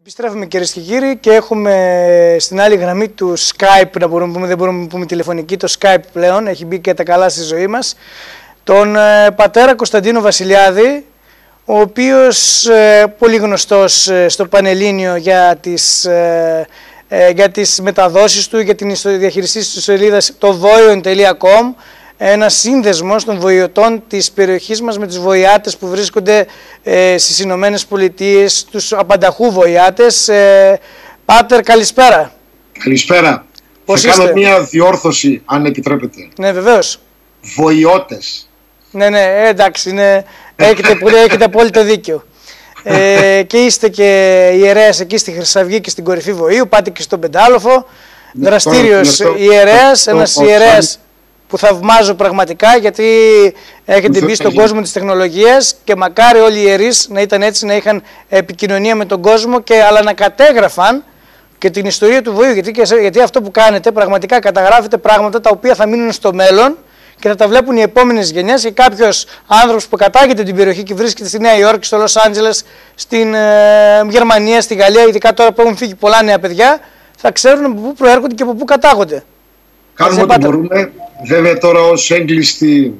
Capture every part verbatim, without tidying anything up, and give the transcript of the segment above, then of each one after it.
Επιστρέφουμε κυρίες και κύριοι και έχουμε στην άλλη γραμμή του Skype, να μπορούμε να πούμε, δεν μπορούμε να πούμε τηλεφωνική, το Skype πλέον, έχει μπει και τα καλά στη ζωή μας, τον ε, πατέρα Κωνσταντίνο Βασιλιάδη, ο οποίος ε, πολύ γνωστός ε, στο Πανελλήνιο για τις, ε, ε, για τις μεταδόσεις του, για την διαχειριστή της σελίδας το voion τελεία com, ένας σύνδεσμος των βοηωτών της περιοχής μας με τους βοηάτες που βρίσκονται ε, στις Ηνωμένες Πολιτείες, τους απανταχού βοηάτες. Ε, Πάτερ, καλησπέρα. Καλησπέρα. Πώς Θα είστε? κάνω μια διόρθωση, αν επιτρέπετε. Ναι, βεβαίως. Βοηώτες. Ναι, ναι, ε, εντάξει, είναι, έχετε, έχετε απόλυτο δίκιο. Ε, και είστε και ιερέας εκεί στη Χρυσαυγή και στην κορυφή Βοήου, πάτε και στον Πεντάλοφο. Δραστήριος ιερέας, ένας ιερέας που θαυμάζω πραγματικά, γιατί έχετε μπει στον κόσμο της τεχνολογίας και μακάρι όλοι οι ιερείς να ήταν έτσι, να είχαν επικοινωνία με τον κόσμο, και, αλλά να κατέγραφαν και την ιστορία του Βοήου, γιατί, γιατί αυτό που κάνετε πραγματικά καταγράφετε πράγματα τα οποία θα μείνουν στο μέλλον και θα τα βλέπουν οι επόμενες γενιές, και κάποιος άνθρωπος που κατάγεται την περιοχή και βρίσκεται στη Νέα Υόρκη, στο Λος Άντζελες, στην ε, Γερμανία, στη Γαλλία, ειδικά τώρα που έχουν φύγει πολλά νέα παιδιά, θα ξέρουν από πού προέρχονται και από πού κατάγονται. Κάνουμε ό,τι μπορούμε. Βέβαια τώρα ως έγκλειστοι,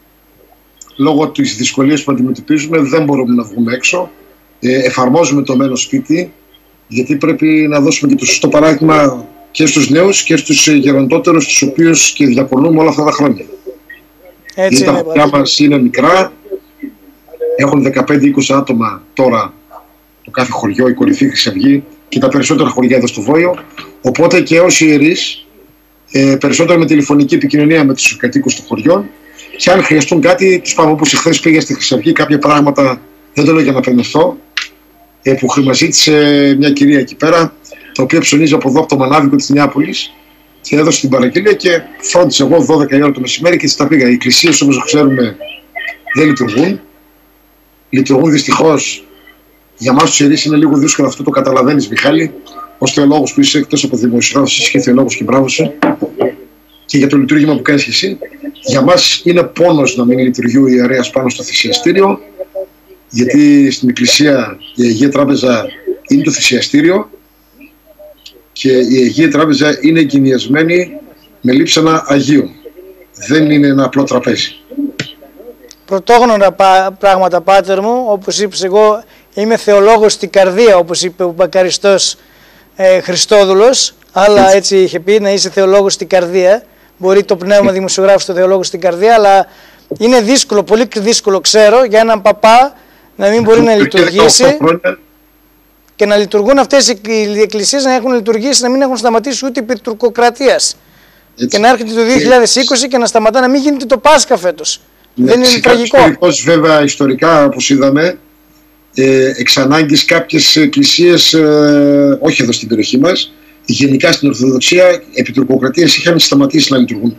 λόγω της δυσκολίας που αντιμετωπίζουμε, δεν μπορούμε να βγούμε έξω. Ε, εφαρμόζουμε το μένω σπίτι, γιατί πρέπει να δώσουμε και το σωστό παράδειγμα και στους νέους και στους γεροντότερους, τους οποίους και διακονούμε όλα αυτά τα χρόνια. Έτσι γιατί τα παιδιά μας είναι μικρά, έχουν δεκαπέντε είκοσι άτομα τώρα το κάθε χωριό, η κορυφή Χρυσαυγή και τα περισσότερα χωριά εδώ στο Βόιο, οπότε και ως ιερείς ε, περισσότερο με τηλεφωνική επικοινωνία με τους κατοίκους των χωριών, και αν χρειαστούν κάτι τους πάμε, όπως εχθές πήγα στη Χρυσαυγή, κάποια πράγματα, δεν το λέω για να πενευθώ, ε, που μας ζήτησε μια κυρία εκεί πέρα, τα οποία ψωνίζει από εδώ από το Μανάβικο της Νεάπολης, και έδωσε την παραγγελία και φρόντισε εγώ δώδεκα η ώρα το μεσημέρι και της τα πήγα. Οι εκκλησίες, όπως ξέρουμε, δεν λειτουργούν. Λειτουργούν δυστυχώς. Για μας τους ιερείς είναι λίγο δύσκολο, αυτό το καταλαβαίνεις, Μιχάλη, ως θεολόγος που είσαι, εκτός από δημοσιογράφος, είσαι και θεολόγος, και μπράβο σου. Και για το λειτουργήμα που κάνεις και εσύ. Για μας είναι πόνος να μην λειτουργεί ο ιερέας πάνω στο θυσιαστήριο, γιατί στην εκκλησία η Αγία Τράπεζα είναι το θυσιαστήριο και η Αγία Τράπεζα είναι εγκαινιασμένη με λείψανα Αγίου. Δεν είναι ένα απλό τραπέζι. Πρωτόγνωρα πράγματα, Πάτερ μου, όπως είπες, εγώ είμαι θεολόγος στην καρδία, όπως είπε ο Μπακαριστός ε, Χριστόδουλος, αλλά έτσι. έτσι είχε πει, να είσαι θεολόγος στην καρδία. Μπορεί το πνεύμα δημοσιογράφος το θεολόγος στην καρδία, αλλά είναι δύσκολο, πολύ δύσκολο, ξέρω, για έναν παπά να μην μπορεί να λειτουργήσει και να λειτουργούν αυτές οι εκκλησίες, να έχουν λειτουργήσει, να μην έχουν σταματήσει ούτε επί τουρκοκρατίας. Και να έρχεται το δύο χιλιάδες είκοσι και να σταματά, να μην γίνεται το Πάσχα φέτος. Ναι, δεν είναι τραγικό. Ιστορικός, βέβαια, ιστορικά, όπως είδαμε, ε, εξ ανάγκης κάποιες εκκλησίες, ε, όχι εδώ στην περιοχή μας, γενικά στην Ορθοδοξία, επί τουρκοκρατίας είχαν σταματήσει να λειτουργούν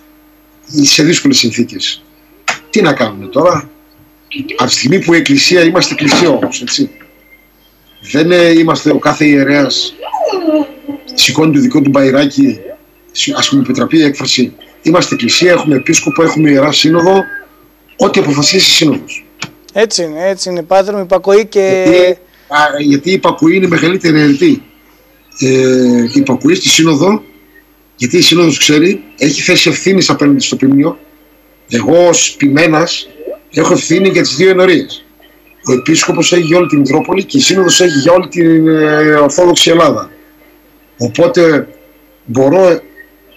σε δύσκολες συνθήκες. Τι να κάνουμε τώρα, από τη στιγμή που η εκκλησία, είμαστε εκκλησία όμως, έτσι. Δεν είμαστε ο κάθε ιερέας σηκώνει το δικό του μπαϊράκι, ας πούμε, επιτραπεί η έκφραση. Είμαστε εκκλησία, έχουμε επίσκοπο, έχουμε ιερά σύνοδο, ό,τι αποφασίσει η σύνοδος. Έτσι είναι, έτσι είναι, Πάτερ μου, υπακοή και... Γιατί, α, γιατί η υπακοή είναι η μεγαλύτερη αιρετή. Ε, η υπακοή στη σύνοδο, γιατί η σύνοδος, ξέρει, έχει θέση ευθύνης απέναντι στο ποιμνίο. Εγώ ως ποιμένας έχω ευθύνη για τις δύο ενορίες. Ο επίσκοπος έχει για όλη την Μητρόπολη και η σύνοδος έχει για όλη την ε, Ορθόδοξη Ελλάδα. Οπότε μπορώ ε,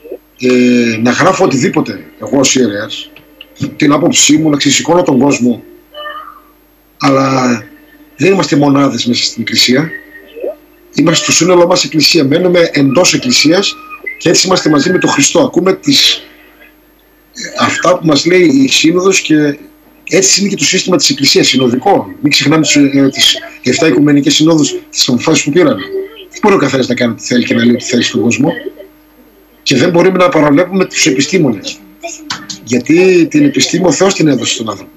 να γράφω οτιδήποτε εγώ ως ιερέας, την άποψή μου, να ξεσηκώνω τον κόσμο, αλλά δεν είμαστε μονάδες μέσα στην εκκλησία. Είμαστε στο σύνολό μας εκκλησία, μένουμε εντός εκκλησίας και έτσι είμαστε μαζί με τον Χριστό. Ακούμε τις, αυτά που μας λέει η σύνοδος και έτσι είναι και το σύστημα της εκκλησίας, συνοδικό. Μην ξεχνάμε τις επτά οικουμενικές συνόδους, τις αποφάσεις που πήραν. Δεν μπορεί ο καθένας να κάνει ό,τι θέλει και να λέει ό,τι θέλει στον κόσμο. Και δεν μπορούμε να παραβλέπουμε τους επιστήμονες. Γιατί την επιστήμη ο Θεός την έδωσε στον άνθρωπο.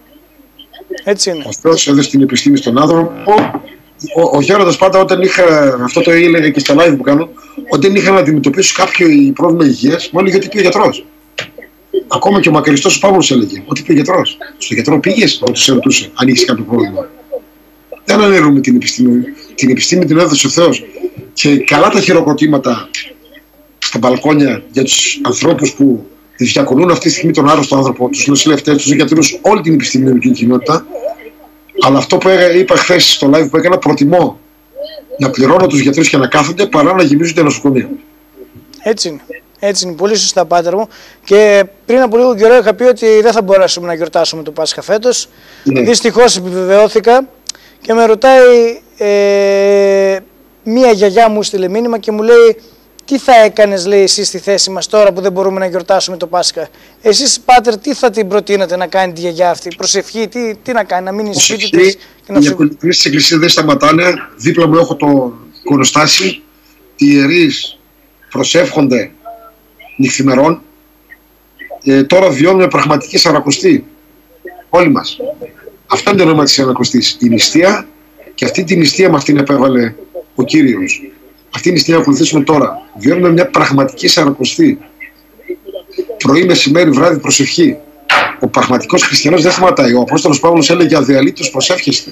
Έτσι είναι. Ο Θεός έδωσε την επιστήμη στον άνθρωπο. Ο, ο Γέροντας πάντα, όταν είχα, αυτό το έλεγα και στα live που κάνω, όταν είχα να αντιμετωπίσω κάποιο πρόβλημα υγείας, μου έλεγε ότι πει ο γιατρός. Ακόμα και ο μακαριστός ο Παύλος έλεγε ότι πει ο γιατρός. Στο γιατρό πήγες, όταν σε ρωτούσε αν είχες κάποιο πρόβλημα. Δεν αναιρούμε την επιστήμη. την επιστήμη την έδωσε ο Θεός. Και καλά τα χειροκροτήματα στα μπαλκόνια για τους ανθρώπους που διακονούν αυτή τη στιγμή τον άρρωστο άνθρωπο, τους νοσηλευτές, τους γιατρούς, όλη την επιστημονική κοινότητα. Αλλά αυτό που είπα χθες στο live που έκανα, προτιμώ να πληρώνω τους γιατρούς και να κάθονται παρά να γεμίζουν τα νοσοκομεία. Έτσι είναι. Έτσι είναι. Πολύ σωστά, πάτερ μου. Και πριν από λίγο καιρό είχα πει ότι δεν θα μπορέσουμε να γιορτάσουμε το Πάσχα φέτος. Ναι. Δυστυχώς επιβεβαιώθηκα και με ρωτάει ε, μία γιαγιά μου στείλε μήνυμα και μου λέει τι θα έκανες, λέει, εσύ στη θέση μας τώρα που δεν μπορούμε να γιορτάσουμε το Πάσχα. Εσείς, πάτερ, τι θα την προτείνατε να κάνει τη γιαγιά αυτή, προσευχή, τι, τι να κάνει, να μείνει σπίτι της και να ψηφίσει. Οι ακολουθήσεις της Εκκλησίας δεν σταματάνε. Δίπλα μου έχω το εικονοστάσι. Οι ιερείς προσεύχονται νυχθημερών. Ε, τώρα βιώνουμε πραγματική σαρακοστή. Όλοι μας. Αυτό είναι το νόημα της σαρακοστής. Η νηστεία, και αυτή τη νηστεία με αυτήν επέβαλε ο Κύριος. Αυτή η νηστεία να ακολουθήσουμε τώρα. Βιώνουμε μια πραγματική σαρακοστή. Πρωί, μεσημέρι, βράδυ, προσευχή. Ο πραγματικός χριστιανός δεν σταματάει. Ο Απόστολος Παύλος έλεγε αδιαλείπτως προσεύχεστε.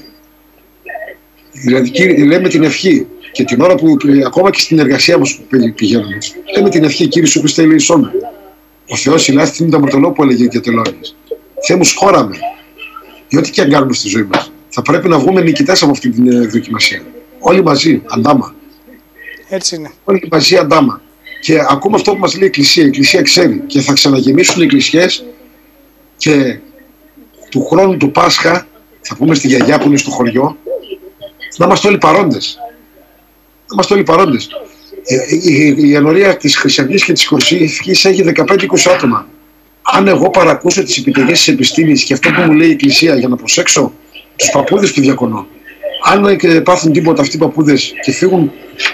Δηλαδή λέμε την ευχή. Και την ώρα που ακόμα και στην εργασία μας που πηγαίνουμε, λέμε την ευχή, Κύριε Σου Χριστέ ελεησόν. Ο Θεός ηλάστη την αμαρτωλό που έλεγε και τελώνεις. Θεέ μου, σχόραμε. Για ό,τι και αν κάνουμε στη ζωή μας. Θα πρέπει να βγούμε νικητές από αυτή την δοκιμασία. Όλοι μαζί, αντάμα. Έτσι είναι. Όλοι μαζί, αντάμα. Και ακούμε αυτό που μας λέει η Εκκλησία. Η Εκκλησία ξέρει. Και θα ξαναγεμίσουν οι εκκλησιές και του χρόνου του Πάσχα, θα πούμε στη γιαγιά που είναι στο χωριό, να είμαστε όλοι παρόντες. Να είμαστε όλοι παρόντες. Ε, η, η ενορία της Χρυσαυγής και της Κορσίφικης έχει δεκαπέντε είκοσι άτομα. Αν εγώ παρακούσω τις επιταγές της επιστήμης και αυτό που μου λέει η Εκκλησία για να προσέξω τους παππούδες που διακονώ, αν πάθουν τίποτα αυτοί οι παππούδες και φύγουν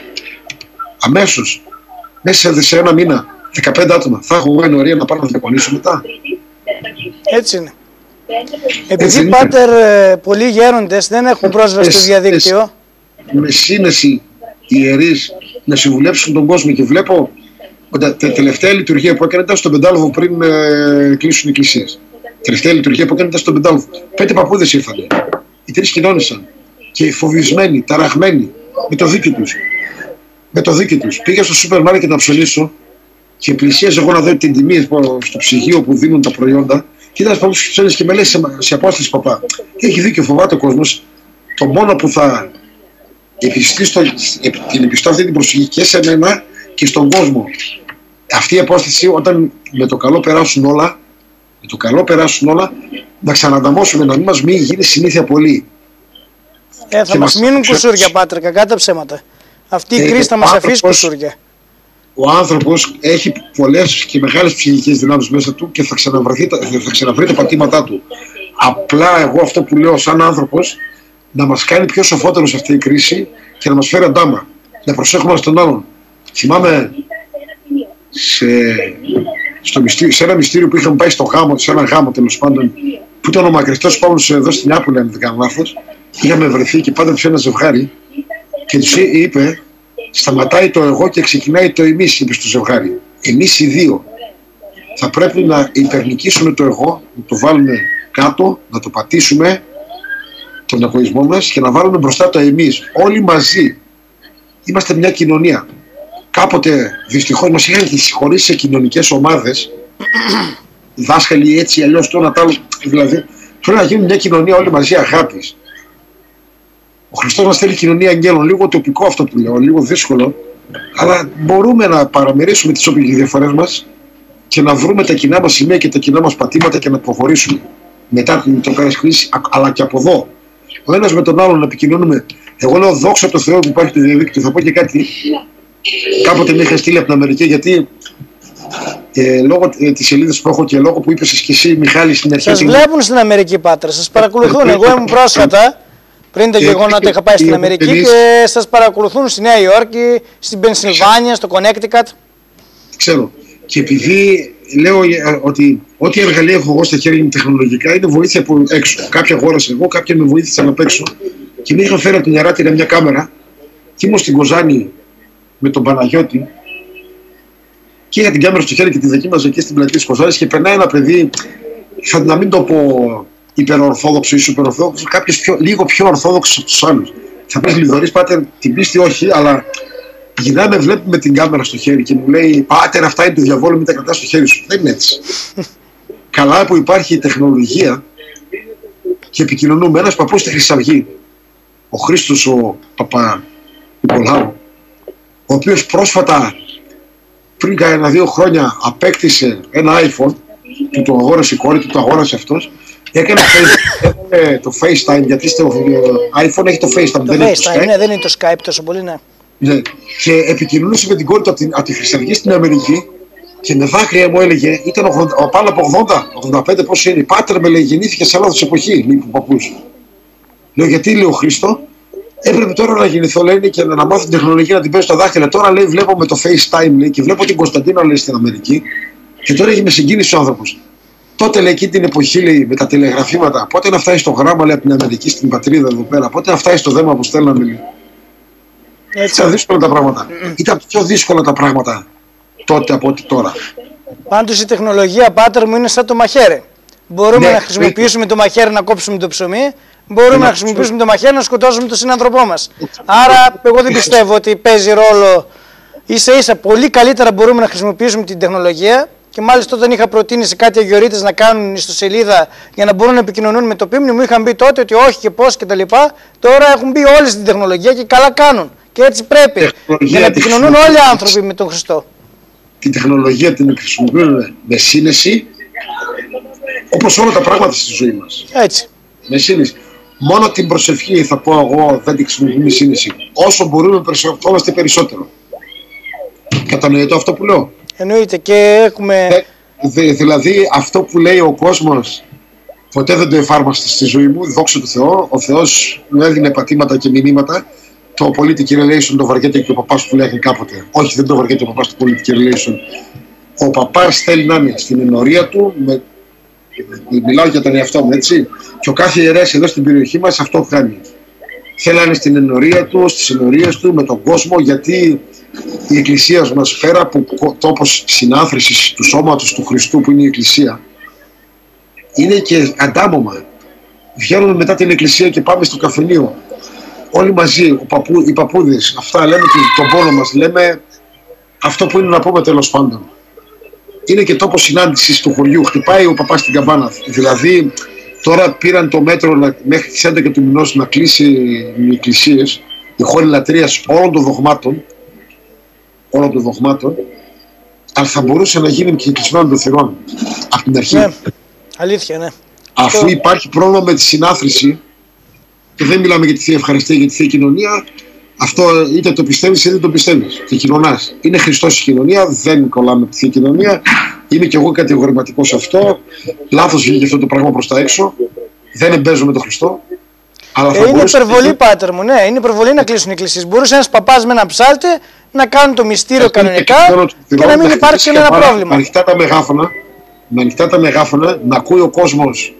αμέσως, μέσα σε ένα μήνα, δεκαπέντε άτομα, θα έχω εγώ ενορία να πάω να διακονήσω μετά. Έτσι είναι. Επειδή, Έτσι πάτερ, είναι. πολλοί γέροντες δεν έχουν πρόσβαση στο διαδίκτυο. Με σύνεση οι ιερείς να συμβουλέψουν τον κόσμο, και βλέπω ότι τη τελευταία λειτουργία που έκανε ήταν στον Πεντάλοβο πριν ε, κλείσουν οι εκκλησίες. Τελευταία λειτουργία που έκανε ήταν στον Πεντάλοβο. Πέντε παππούδες ήρθαν. Οι τρεις κοινώνησαν. Και φοβισμένοι, ταραχμένοι, με το δίκιο τους. Με το δίκιο τους. Πήγα στο σούπερ μάρκετ να ψωνίσω και πλησίαζα εγώ να δω την τιμή στο ψυγείο που δίνουν τα προϊόντα. Και ήταν παππούς ψώνεις και με λέει σε, σε απόσταση, παπά. Έχει δίκιο, φοβάται ο κόσμος. Το μόνο που θα επιστεί στο, την επιστώ αυτή την προσοχή και σε μένα και στον κόσμο. Αυτή η απόσταση, όταν με το καλό περάσουν όλα, με το καλό περάσουν όλα, να ξανανταμώσουμε, να μην μας μην γίνει συνήθεια πολύ. Ε, θα μας μείνουν κουσούρια, πάτερ, κακά τα ψέματα. Αυτή η ε, κρίση θα μας αφήσει κουσούρια. Ο άνθρωπος έχει πολλές και μεγάλες ψυχικές δυνάμεις μέσα του και θα ξαναβρει, θα ξαναβρει τα πατήματά του. Απλά εγώ αυτό που λέω σαν άνθρωπος, να μας κάνει πιο σοφότερος σε αυτή η κρίση και να μας φέρει αντάμα. Να προσέχουμε στον άλλον. Θυμάμαι σε, στο μυστήριο, σε ένα μυστήριο που είχαμε πάει στο γάμο, σε ένα γάμο τέλος πάντων, που ήταν ο μακριστός Παύλος εδώ στην Νεάπολη, αν δεν κάνω λάθος. Είχαμε βρεθεί και πάντα τους ένα ζευγάρι και τους είπε, σταματάει το εγώ και ξεκινάει το εμείς, είπε στο ζευγάρι. Εμείς οι δύο θα πρέπει να υπερνικήσουμε το εγώ, να το βάλουμε κάτω, να το πατήσουμε, τον εγωισμό μας, και να βάλουμε μπροστά το εμείς. Όλοι μαζί. Είμαστε μια κοινωνία. Κάποτε δυστυχώς μας είχαν συγχωρήσει σε κοινωνικές ομάδες, δάσκαλοι έτσι, αλλιώς το ένα τ' άλλο. Δηλαδή, πρέπει να γίνουμε μια κοινωνία όλοι μαζί αγάπης. Ο Χριστός μας θέλει κοινωνία αγγέλων. Λίγο τοπικό αυτό που λέω, λίγο δύσκολο, αλλά μπορούμε να παραμερίσουμε τις όποιες διαφορές μας και να βρούμε τα κοινά μας σημεία και τα κοινά μας πατήματα και να προχωρήσουμε μετά την κρίση, αλλά και από εδώ. Ο ένας με τον άλλον να επικοινωνούμε. Εγώ λέω δόξα τω Θεώ που υπάρχει το διαδίκτυο. Θα πω και κάτι. Κάποτε με είχα στείλει από την Αμερική, γιατί ε, λόγω ε, της σελίδας που έχω και λόγω που είπες και εσύ, Μιχάλη, στην αρχή. Σας βλέπουν στην Αμερική, πάτερ. Σας παρακολουθούν. Εγώ ήμουν πρόσφατα, πριν τα γεγονότα, είχα πάει στην Αμερική και σας παρακολουθούν στη Νέα Υόρκη, στην Πενσιλβάνια, στο Κονέκτικατ. Ξέρω. Και επειδή λέω ότι ό,τι εργαλεία έχω εγώ στα χέρια μου τεχνολογικά είναι βοήθεια από έξω. Κάποια αγόρασα εγώ, κάποια με βοήθησαν απ' έξω. Και με είχαν φέρει από την Ιαράτηρα μια κάμερα και ήμουν στην Κοζάνη με τον Παναγιώτη και είχα την κάμερα στο χέρι και τη δοκίμαζα εκεί στην πλατεία της Κοζάνης και περνάει ένα παιδί, θα να μην το πω υπερορθόδοξο ή σούπερορθόδοξο, κάποιος πιο, λίγο πιο ορθόδοξος από τους άλλους. Θα πες Λιδωρής, πάτερ, την πίστη όχι, αλλά γυρνάμε, βλέπουμε την κάμερα στο χέρι και μου λέει πάτερ, αυτά είναι του διαβόλου, μην τα κρατάς στο χέρι σου. Δεν είναι έτσι. Καλά που υπάρχει η τεχνολογία και επικοινωνούμε. Ένας παππούς στη Χρυσαυγή, ο Χρήστος ο Παπα Νικολάου, ο οποίος πρόσφατα πριν κάνα δύο χρόνια απέκτησε ένα iPhone, του το αγόρασε η κόρη του, το αγόρασε αυτός, έκανε το FaceTime, γιατί στο iPhone έχει το FaceTime, το δεν, FaceTime, είναι το Skype. Ναι, δεν είναι το Skype τόσο πολύ, ναι. Ναι. Και επικοινωνούσε με την κόρη του από, την, από τη Χρυσαυγή στην Αμερική και με δάκρυα μου έλεγε, ήταν ογδόντα, πάνω από ογδόντα, ογδόντα πέντε πόσο είναι, πάτερ με λέει, γεννήθηκε σε λάθος εποχή, λέει ο παππούς. Λέω, γιατί, λέει ο Χρήστο, έπρεπε τώρα να γεννηθώ, λέει, και να μάθω την τεχνολογία να την παίζω στα δάχτυλα. Τώρα, λέει, βλέπω με το FaceTime, λέει, και βλέπω την Κωνσταντίνα, λέει, στην Αμερική και τώρα έχει με συγκίνηση ο άνθρωπος. Τότε, λέει, εκείνη την εποχή, λέει, με τα τηλεγραφήματα, πότε να φτάσει στο γράμμα, λέει, από την Αμερική στην πατρίδα εδώ πέρα, πότε να φτάσει στο δέμα που στέλναμε, λέει. Ήταν δύσκολα τα πράγματα. Mm-hmm. Ήταν πιο δύσκολα τα πράγματα τότε από ό,τι τώρα. Πάντως η τεχνολογία, πάτερ μου, είναι σαν το μαχαίρι. Μπορούμε ναι, να χρησιμοποιήσουμε το μαχαίρι να κόψουμε το ψωμί, μπορούμε ναι, να χρησιμοποιήσουμε το μαχαίρι να σκοτώσουμε τον συνάνθρωπό μας. Άρα, εγώ δεν πιστεύω ότι παίζει ρόλο. Ίσα ίσα, πολύ καλύτερα μπορούμε να χρησιμοποιήσουμε την τεχνολογία. Και μάλιστα όταν είχα προτείνει σε κάτι αγιορείτες να κάνουν ιστοσελίδα για να μπορούν να επικοινωνούν με το πίμνιο, μου είχαν πει τότε ότι όχι και πώς και τα λοιπά. Τώρα έχουν μπει όλες στην τεχνολογία και καλά κάνουν. Και έτσι πρέπει. Για να επικοινωνούν όλοι οι άνθρωποι με τον Χριστό. Την τεχνολογία την χρησιμοποιούμε με σύνεση, όπως όλα τα πράγματα στη ζωή μας. Έτσι. Με σύνεση. Μόνο την προσευχή θα πω εγώ δεν την χρησιμοποιούμε με σύνεση. Όσο μπορούμε προσευχόμαστε περισσότερο. Κατανοητό αυτό που λέω. Εννοείται και έχουμε... Δε, δηλαδή αυτό που λέει ο κόσμος ποτέ δεν το εφάρμοστε στη ζωή μου, δόξα τω Θεώ. Ο Θεός μου έδινε πατήματα και μηνύματα. Το Political Relation το βαριέται και ο παπάς που λέγει κάποτε. Όχι, δεν το βαριέται ο παπάς του Political Relation. Ο παπάς θέλει να είναι στην ενορία του, με... μιλάω για τον εαυτό μου, έτσι. Και ο κάθε ιερέας εδώ στην περιοχή μας αυτό κάνει. Θέλει να είναι στην ενορία του, στις ενορίες του, με τον κόσμο, γιατί η Εκκλησία μας, πέρα από τόπος συνάθρησης του σώματος του Χριστού που είναι η Εκκλησία, είναι και αντάμωμα. Βγαίνουμε μετά την Εκκλησία και πάμε στο καφενείο. Όλοι μαζί, ο παππού, οι παππούδες, αυτά λέμε τον πόνο μας, λέμε αυτό που είναι να πούμε τέλος πάντων. Είναι και τόπος συνάντησης του χωριού. Χτυπάει ο παπάς στην καμπάνα. Δηλαδή, τώρα πήραν το μέτρο να, μέχρι τις έντεκα του μηνός να κλείσει οι εκκλησίες, οι χώροι λατρείας όλων των δογμάτων, όλων των δογμάτων, αλλά θα μπορούσε να γίνει και κλεισμένο των θυρών από την αρχή. Ναι, αλήθεια, ναι. Αφού το... υπάρχει πρόβλημα με τη συνάθρηση, και δεν μιλάμε για τη Θεία Ευχαριστία, για τη Θεία Κοινωνία, αυτό είτε το πιστεύεις είτε δεν το πιστεύεις. Και κοινωνάς. Είναι Χριστός η κοινωνία, δεν κολλάμε τη Θεία Κοινωνία. Είμαι κι εγώ κατηγορηματικός σε αυτό. Λάθος βγήκε αυτό το πράγμα προς τα έξω. Δεν εμπέζω με τον Χριστό. Αλλά ε, είναι υπερβολή, να... πάτερ μου, ναι. Είναι υπερβολή να κλείσουν οι εκκλησίες. Μπορούσε ένας παπάς με ένα ψάλτη να κάνουν το μυστήριο Αυτή κανονικά και, και να μην υπάρχει κανένα πρόβλημα. Με ανοιχτά τα μεγάφωνα, με ανοιχτά τα μεγάφωνα, να ακούει ο κόσμος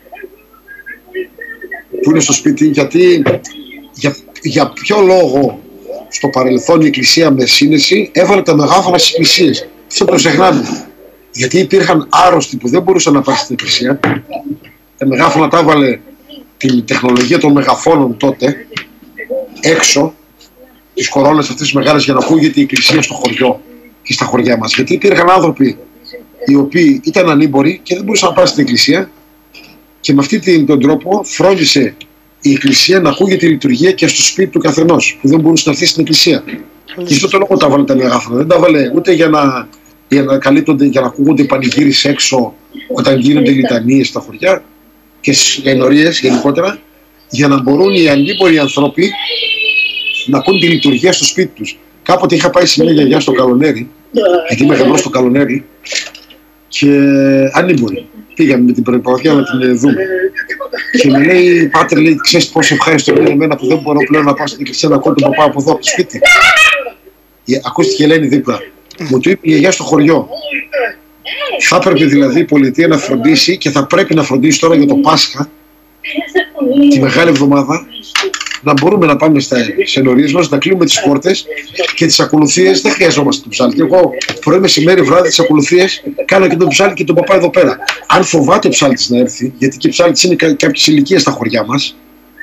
που είναι στο σπίτι, γιατί για, για ποιο λόγο στο παρελθόν η Εκκλησία με σύνεση έβαλε τα μεγάφωνα στις εκκλησίες. Αυτό το ξεχνάμε. Γιατί υπήρχαν άρρωστοι που δεν μπορούσαν να πάνε στην Εκκλησία. Τα μεγάφωνα τα έβαλε την τεχνολογία των μεγαφώνων τότε έξω, τις κορώνες αυτές τις μεγάλες, για να ακούγεται η Εκκλησία στο χωριό και στα χωριά μας. Γιατί υπήρχαν άνθρωποι οι οποίοι ήταν ανήμποροι και δεν μπορούσαν να πάνε στην Εκκλησία, και με αυτόν τον τρόπο φρόντισε η Εκκλησία να ακούγεται η λειτουργία και στο σπίτι του καθενός που δεν μπορούσε να έρθει στην Εκκλησία. Mm. Και αυτό το λόγο τα βάλε τα μεγάφωνα. Δεν τα βάλε ούτε για να, για να, καλύπτονται, για να ακούγονται πανηγύρις έξω όταν γίνονται λιτανίες στα χωριά και στις ενορίες γενικότερα, για να μπορούν οι ανήμποροι άνθρωποι να ακούν τη λειτουργία στο σπίτι τους. Κάποτε είχα πάει σε μια γιαγιά στο Καλονέρι, γιατί είμαι γερός στο Καλονέρι, και ανήμποροι. Πήγαμε με την προπαραγωγή να την δούμε. Και μου λέει, πάτερ, λέει, ξέρεις πόσο ευχάριστο είναι εμένα που δεν μπορώ πλέον να πάω στην εκκλησία να ακούω τον παπά από εδώ από το σπίτι. Ακούστηκε η Ελένη δίπλα. Μου το είπε η γιαγιά στο χωριό. Θα έπρεπε δηλαδή η πολιτεία να φροντίσει, και θα πρέπει να φροντίσει τώρα για το Πάσχα, τη Μεγάλη Εβδομάδα, να μπορούμε να πάμε στα ενορίες μας, να κλείνουμε τις πόρτες και τις ακολουθίες. Δεν χρειαζόμαστε τον ψάλτη. Εγώ πρωί, μεσημέρι, βράδυ τις ακολουθίες κάνω και τον ψάλτη και τον παπά εδώ πέρα. Αν φοβάται ο ψάλτης να έρθει, γιατί και ο ψάλτης είναι κάποιες ηλικίες στα χωριά μας,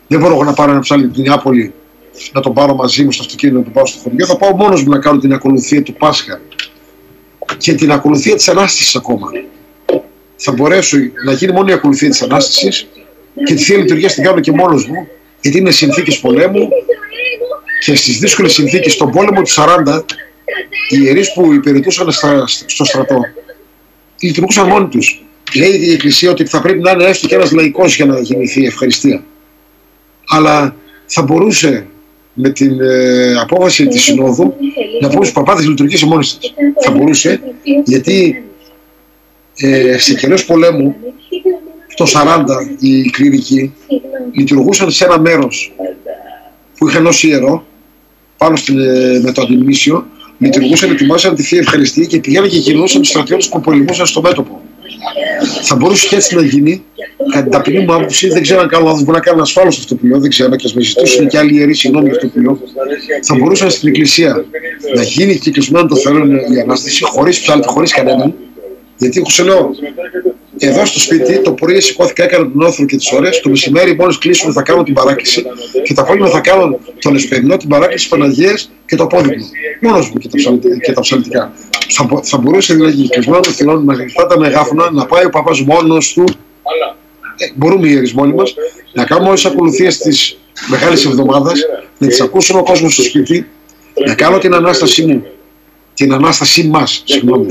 Δεν μπορώ να πάρω ένα ψάλι από την Νεάπολη, να τον πάρω μαζί μου στο αυτοκίνητο, να τον πάω στο χωριό. Θα πάω μόνος μου να κάνω την ακολουθία του Πάσχα και την ακολουθία της Ανάστασης ακόμα. Θα μπορέσω να γίνει μόνο η ακολουθία της Ανάστασης και τη Θεία Λειτουργία την κάνω και μόνος μου, γιατί είναι συνθήκες πολέμου και στις δύσκολες συνθήκες, στον πόλεμο του σαράντα, οι ιερείς που υπηρετούσαν στα, στο στρατό λειτουργούσαν μόνοι τους. Λέει η Εκκλησία ότι θα πρέπει να είναι έστω και ένας λαϊκός για να γεννηθεί η ευχαριστία. Αλλά θα μπορούσε με την ε, απόφαση της Συνόδου να πούμε στους παπάδες λειτουργήσει μόνοι της. Θα μπορούσε, γιατί ε, σε καιρός πολέμου, το σαράντα, οι κληρικοί λειτουργούσαν σε ένα μέρος που είχαν ως ιερό, πάνω στην, ε, με το αντιμνήσιο, λειτουργούσαν, ετοιμάζαν τη Θεία Ευχαριστία και πηγαίναν και γυρνούσαν τους στρατιώτες που πολεμούσαν στο μέτωπο. Θα μπορούσε και έτσι να γίνει. Κατά την ταπεινή μου άποψη, δεν ξέρω αν κάνω λάθος, μπορεί να κάνω ασφάλως αυτό το πλοίο, δεν ξέρω, και ας με ζητήσουν και άλλοι ιερείς συγγνώμη για αυτό το πλοίο. Θα μπορούσαν στην Εκκλησία να γίνει κυκλισμένο το θέλουν η Ανάσταση, χωρίς ψάλτη, χωρίς κανέναν. Γιατί εγώ σου λέω, εδώ στο σπίτι το πρωί σηκώθηκα, έκανα τον όθρο και τις ώρες, το μεσημέρι μόλις κλείσουμε θα κάνω την παράκληση και το απόγευμα θα κάνω τον εσπερινό, την παράκληση της Παναγίας και το απόδειγμα. Μόνος μου και τα, ψαλτικά, και τα ψαλτικά. Θα, θα μπορούσε δηλαδή κλεισμένο το θυλόν με αυτά τα μεγάφωνα να πάει ο παπάς μόνος του. Ε, μπορούμε οι ιερείς μόνοι μας να κάνουμε όλες τις ακολουθίες της Μεγάλης Εβδομάδας, να τις ακούσουμε ο κόσμος στο σπίτι, να κάνω την Ανάστασή μου, την Ανάστασή μας, συγγνώμη.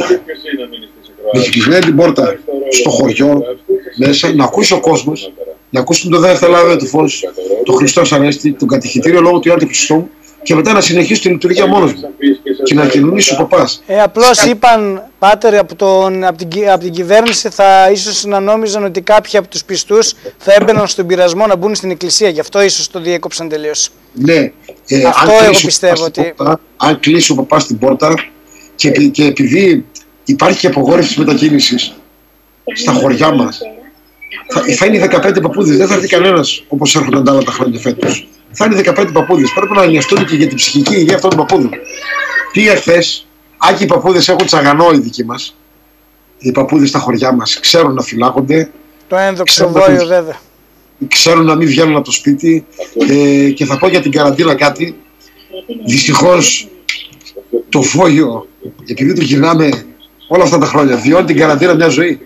Με κυκλισμένη την πόρτα στο χωριό μέσα, να ακούσει ο κόσμος, να ακούσει τον δεύτερο λάδι του φως, τον Χριστός Ανέστη, τον κατηχητήριο λόγο του Ιωάννη Χριστού και μετά να συνεχίσει τη λειτουργία μόνος μου και να κοινωνήσει ο παπάς. Ε, απλώς είπαν, Πάτερ, από, τον, από, την, από την κυβέρνηση θα ίσως να νόμιζαν ότι κάποιοι από τους πιστούς θα έμπαιναν στον πειρασμό να μπουν στην εκκλησία, γι' αυτό ίσως το διέκοψαν τελείως. Ναι, ε, αυτό αν εγώ πιστεύω ότι... Πόρτα, αν κλείσει ο παπάς την πόρτα και, και επειδή υπάρχει και απογόρευση μετακίνησης στα χωριά μας, θα, θα είναι δεκαπέντε παππούδες, δεν θα έρθει κανένας όπως έρχονταν τα άλλα τα χρόνια φέτος. Θα είναι δεκαπέντε παππούδες. Πρέπει να νοιαστούν και για την ψυχική υγεία αυτών των παππούδων. Πήγα χθες, άκοι οι παππούδες έχουν τσαγανό οι δικοί μας. Οι παππούδες στα χωριά μας ξέρουν να φυλάγονται. Το ένδοξο βόλιο βέβαια. Ξέρουν να μην βγαίνουν από το σπίτι. Ε, και θα πω για την καραντίνα κάτι. Δυστυχώς το Βόλιο, επειδή το γυρνάμε όλα αυτά τα χρόνια, βιώνει την καραντίνα μια ζωή.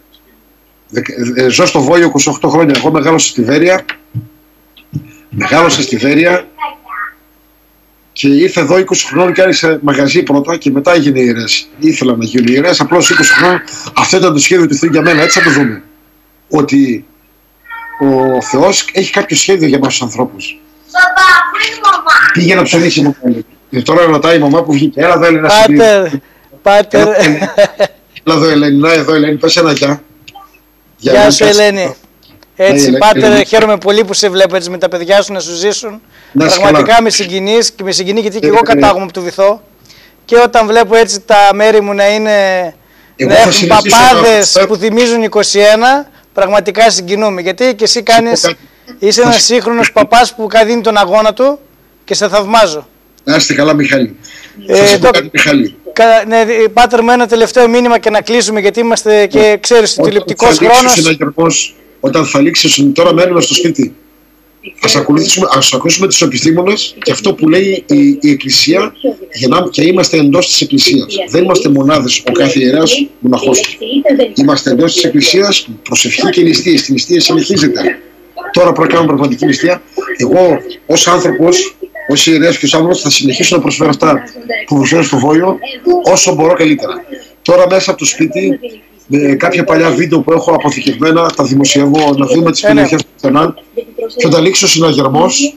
Ζω στο Βόλιο είκοσι οκτώ χρόνια. Εγώ μεγάλωσα στη Βέρεια. Μεγάλωσα στη Βέρεια και ήρθε εδώ είκοσι χρόνων και άνοιξε μαγαζί πρώτα και μετά έγινε ιερές. Ήθελα να γίνουν ιερές, απλώς είκοσι χρόνων αυτό ήταν το σχέδιο του Θεού για μένα. Έτσι θα το δούμε. Ότι ο Θεός έχει κάποιο σχέδιο για εμάς τους ανθρώπους. Πήγε να ψωνίσει η μαμά. Και τώρα ρωτάει η μαμά που βγήκε. Έλα εδώ Ελένα. Πάτερ, Πάτερ. Έλα εδώ Ελένη, να εδώ Ελένη, πες ένα γεια. Γεια σου Ελένη. Έτσι, Πάτερ, χαίρομαι πολύ που σε βλέπω έτσι με τα παιδιά σου να σου ζήσουν. Να πραγματικά καλά. με συγκινείς και με συγκινεί γιατί και εγώ κατάγομαι από το Βυθό. Και όταν βλέπω έτσι τα μέρη μου να είναι εγώ να έχουν παπάδες ένα... που θυμίζουν είκοσι ένα, πραγματικά συγκινούμε. Γιατί και εσύ κάνεις, είσαι ένας σύγχρονος παπάς που δίνει τον αγώνα του και σε θαυμάζω. Να είστε καλά Μιχάλη. Ε, θα το... κάτι, Μιχάλη. Κα... Ναι, Πάτερ, με ένα τελευταίο μήνυμα και να κλείσουμε γιατί είμαστε και ναι. ξέρεις τηλεοπτικός χρόνος. Όταν θα λήξει, τώρα μένουμε στο σπίτι. Ας, ας ακούσουμε τους επιστήμονες και αυτό που λέει η, η Εκκλησία για να, και είμαστε εντός της Εκκλησίας. Δεν είμαστε μονάδες, ο κάθε ιερέας μοναχός του. Είμαστε εντός της Εκκλησίας, προσευχή και νηστεία. Στην νηστεία συνεχίζεται. Τώρα πρέπει να κάνουμε πραγματική νηστεία. Εγώ ως άνθρωπος, ως ιερέας και ως άνθρωπος θα συνεχίσω να προσφέρω αυτά που προσφέρω στο Βόλιο όσο μπορώ καλύτερα. Τώρα μέσα από το σπίτι, με κάποια παλιά βίντεο που έχω αποθηκευμένα, τα δημοσιεύω, να δούμε τις περιοχές του πουθενά. Και όταν λήξει ο συναγερμός,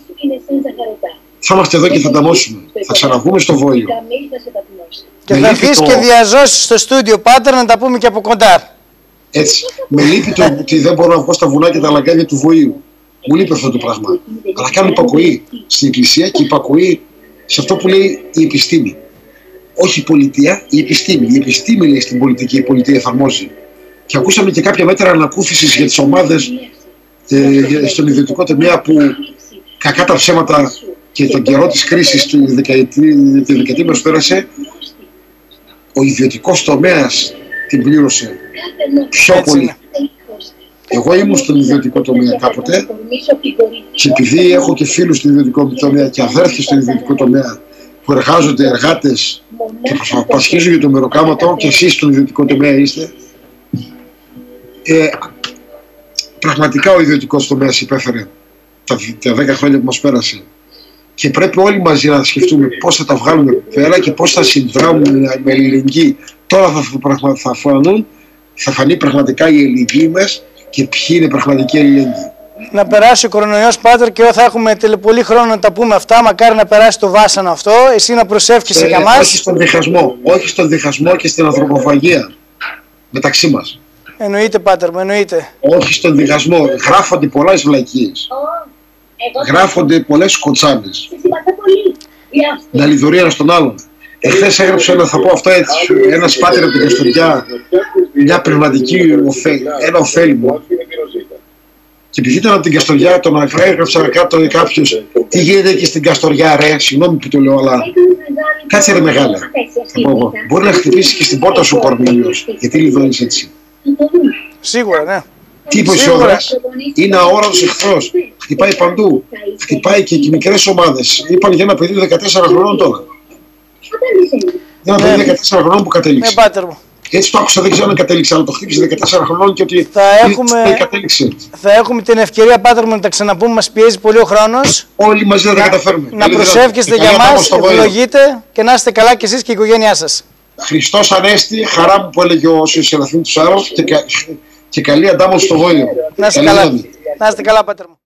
θα είμαστε εδώ και θα ανταμώσουμε. Θα ξαναβγούμε στο Βόλιο. Και θα έρθεις το... και διαζώσεις στο στούντιο, Πάτερ, να τα πούμε και από κοντά. Έτσι. Με λείπει το ότι δεν μπορώ να βγω στα βουνά και τα λαγκάδια του Βοήου. Μου λείπει αυτό το πράγμα. Αλλά κάνω υπακοή στην Εκκλησία και υπακοή σε αυτό που λέει η επιστήμη. Όχι η πολιτεία, η επιστήμη. Η επιστήμη λέει στην πολιτική, η πολιτεία εφαρμόζει. Και ακούσαμε και κάποια μέτρα ανακούφισης για τις ομάδες ε, στον ιδιωτικό τομέα που κακά τα ψέματα και τον καιρό της κρίσης του δεκαετία μας πέρασε, ο ιδιωτικός τομέας την πλήρωσε πιο πολύ. Εγώ ήμουν στον ιδιωτικό τομέα κάποτε και επειδή έχω και φίλους στον ιδιωτικό τομέα και αδέρφια στον ιδιωτικό τομέα που εργάζονται εργάτες και πασχίζουν για το μεροκάματο και εσείς στον ιδιωτικό τομέα είστε, ε, πραγματικά ο ιδιωτικός τομέας υπέφερε τα, τα δέκα χρόνια που μας πέρασε και πρέπει όλοι μαζί να σκεφτούμε πώς θα τα βγάλουμε πέρα και πώς θα συνδράμουμε με ελληνική. Τώρα θα, θα, θα, φανούν, θα φανεί πραγματικά η ελληνική μας και ποιοι είναι πραγματικοί ελληνικοί. Να περάσει ο κορονοϊός, Πάτερ, και θα έχουμε πολύ χρόνο να τα πούμε αυτά. Μακάρι να περάσει το βάσανο αυτό. Εσύ να προσεύχεσαι ε, για μας. Όχι στον διχασμό, όχι στον διχασμό και στην ανθρωποφαγία μεταξύ μας. Εννοείται, Πάτερ μου, εννοείται. Όχι στον διχασμό. Γράφονται πολλές βλακίες. Γράφονται πολλές κοτσάνες. Να λιδωρεί ένας τον άλλον. Εχθές έγραψε ένα, θα πω αυτό έτσι, ένας πάτερ από την Καστοριά, μια πνευματική, ένα ωφέλιμο. Και επειδή ήταν από την Καστοριά, τον έγραψα κάτω κάποιος, τι γίνεται εκεί στην Καστοριά, ρε, συγγνώμη που το λέω, αλλά κάτσε ρε μεγάλα. Θα πω εγώ, μπορεί να χτυπήσει και στην πόρτα σου ο Κορνήλιος, γιατί λιδώνεις έτσι. Σίγουρα, ναι. Τι είπε ο Όδρας, είναι αόρατος εχθρός, χτυπάει παντού, χτυπάει και, και μικρές ομάδες. Είπαν για ένα παιδί δεκατέσσερα χρονών τώρα. Για ένα παιδί δεκατέσσερα χρονών που κατέληξε. Ναι, Πάτερ μου. Έτσι το άκουσα, δεν ξέρω αν κατέληξε, αλλά το χτύπησε δεκατέσσερα χρονών και ότι θα έχουμε, κατέληξε. Θα έχουμε την ευκαιρία, Πάτερ μου, να τα ξαναπούμε, μας πιέζει πολύ ο χρόνος. Όλοι μαζί θα τα καταφέρουμε. Να προσεύχεστε για μας, ευλογείτε και να είστε καλά κι εσείς και η οικογένειά σας. Χριστός Ανέστη, χαρά μου που έλεγε ο Σεραφείμ του Σάροφ και, κα, και καλή αντάμωση στο Βόλιο. Να είστε καλά, να είστε καλά, Πάτερ μου.